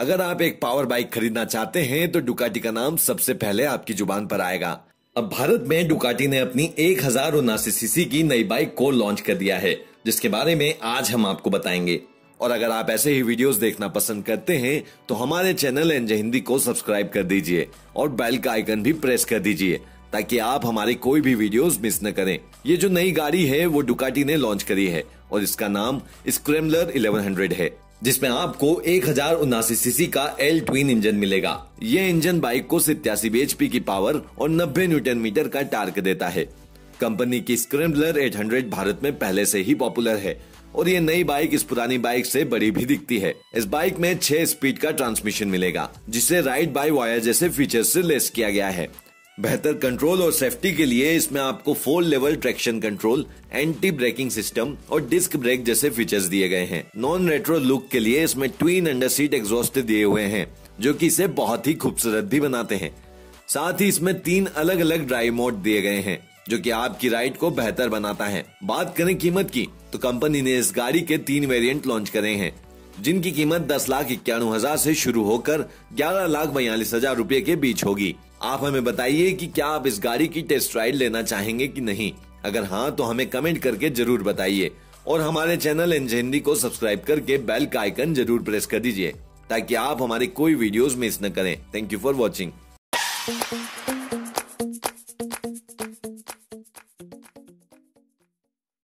अगर आप एक पावर बाइक खरीदना चाहते हैं तो डुकाटी का नाम सबसे पहले आपकी जुबान पर आएगा। अब भारत में डुकाटी ने अपनी 1079 सीसी की नई बाइक को लॉन्च कर दिया है, जिसके बारे में आज हम आपको बताएंगे। और अगर आप ऐसे ही वीडियोस देखना पसंद करते हैं तो हमारे चैनल एनजे हिंदी को सब्सक्राइब कर दीजिए और बेल का आइकन भी प्रेस कर दीजिए ताकि आप हमारी कोई भी वीडियोस मिस न करें। ये जो नई गाड़ी है वो डुकाटी ने लॉन्च करी है और इसका नाम स्क्रैम्बलर 1100 है, जिसमें आपको 1079 सीसी का एल ट्विन इंजन मिलेगा। ये इंजन बाइक को 87 bhp की पावर और 90 न्यूटन मीटर का टार्क देता है। कंपनी की स्क्रैम्बलर 800 भारत में पहले से ही पॉपुलर है और ये नई बाइक इस पुरानी बाइक से बड़ी भी दिखती है। इस बाइक में 6 स्पीड का ट्रांसमिशन मिलेगा, जिसे राइड बाय वायर जैसे फीचर्स से लेस किया गया है। बेहतर कंट्रोल और सेफ्टी के लिए इसमें आपको 4 level traction control, anti braking system और डिस्क ब्रेक जैसे फीचर्स दिए गए हैं। नॉन रेट्रो लुक के लिए इसमें ट्विन अंडर सीट एग्जॉस्ट दिए हुए हैं, जो कि इसे बहुत ही खूबसूरत भी बनाते हैं। साथ ही इसमें 3 अलग अलग ड्राइव मोड दिए गए हैं, जो कि आपकी राइड को बेहतर बनाता है। बात करें कीमत की तो कंपनी ने इस गाड़ी के 3 वेरिएंट लॉन्च करे हैं, जिनकी कीमत 10,91,000 से शुरू होकर 11,42,000 रुपए के बीच होगी। आप हमें बताइए कि क्या आप इस गाड़ी की टेस्ट राइड लेना चाहेंगे कि नहीं। अगर हाँ तो हमें कमेंट करके जरूर बताइए और हमारे चैनल एनजे हिंदी को सब्सक्राइब करके बेल का आइकन जरूर प्रेस कर दीजिए ताकि आप हमारी कोई वीडियोस मिस न करें। Thank you for watching.